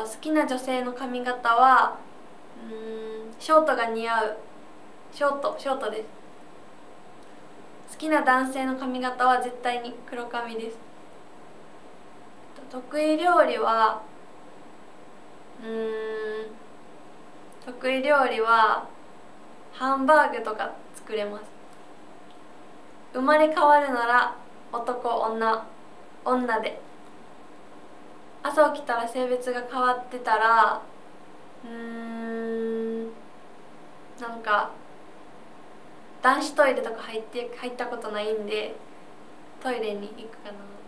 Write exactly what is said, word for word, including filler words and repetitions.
好きな女性の髪型はうーんショートが似合う。ショートショートです。好きな男性の髪型は絶対に黒髪です。得意料理はうーん得意料理はハンバーグとか作れます。生まれ変わるなら男女女で。朝起きたら性別が変わってたらうーんなんか男子トイレとか入って入ったことないんでトイレに行くかな。